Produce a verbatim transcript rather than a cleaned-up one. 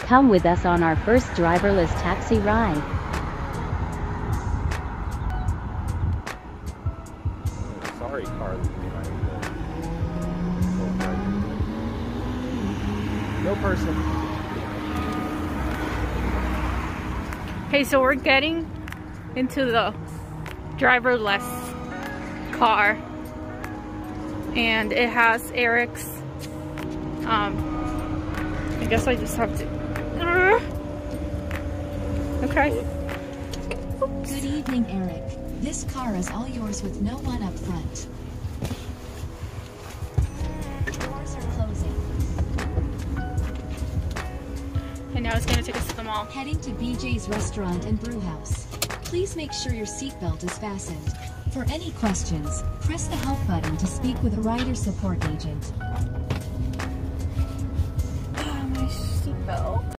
Come with us on our first driverless taxi ride. Sorry, car. No person. Okay, so we're getting into the driverless car, and it has Eric's. Um, I guess I just have to. Okay. Good evening, Eric. This car is all yours with no one up front. Doors are closing. And now it's gonna take us to the mall. Heading to B J's Restaurant and Brew House. Please make sure your seatbelt is fastened. For any questions, press the help button to speak with a rider support agent.